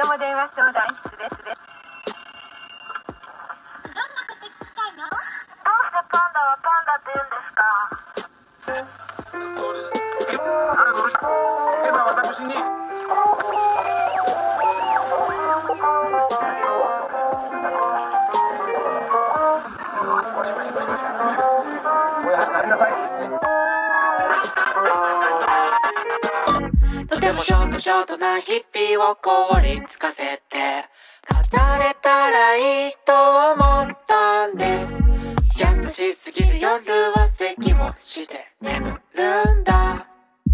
どうも電話相談室です。 どんなこと聞きたいの？ どうしてパンダはパンダって言うんですか？ 今私にとてもショートな日々を凍りつかせて飾れたらいいと思ったんです。優しすぎる夜は咳をして眠るんだ。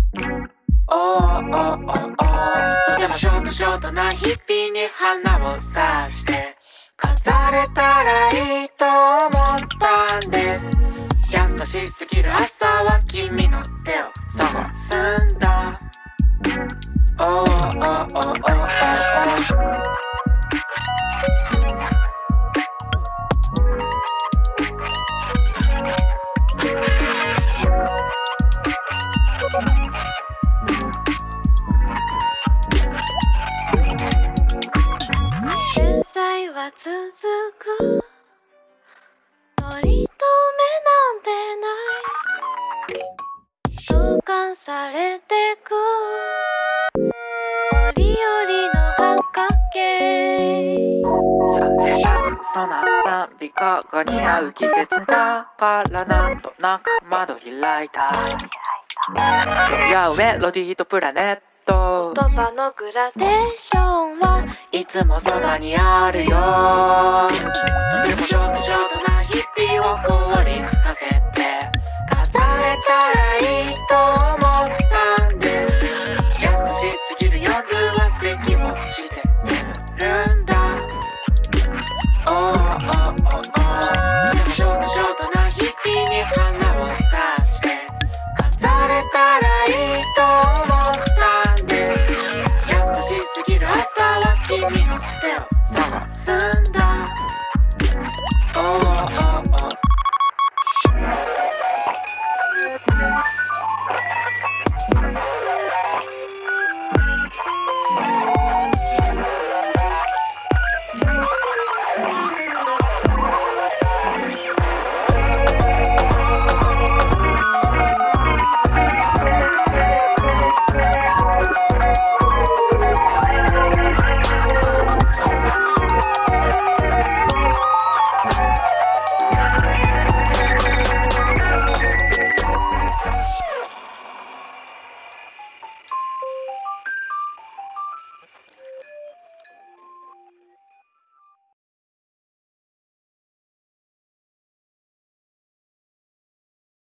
とてもショートな日々に花を刺して飾れたらいいと思ったんです。優しすぎる朝は君の手を探すんだ。天才は続く、取り留めなんてない、召喚されてく折々の畑。下手くそな賛美歌が似合う季節だからなんとなく窓開いた。いやメロディーとプラネット、言葉のグラデーションはいつもそばにあるよ。とてもショートな日々を凍りつかせて飾れたらいいと思